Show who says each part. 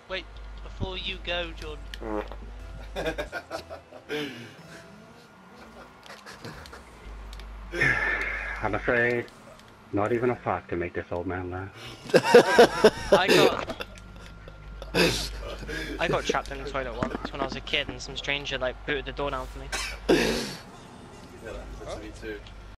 Speaker 1: Wait, before you go, Jordan.
Speaker 2: I'm afraid not even a fart can make this old man laugh.
Speaker 3: I got trapped in the toilet once when I was a kid and some stranger like booted the door down for me.
Speaker 4: Yeah, that happens to me too.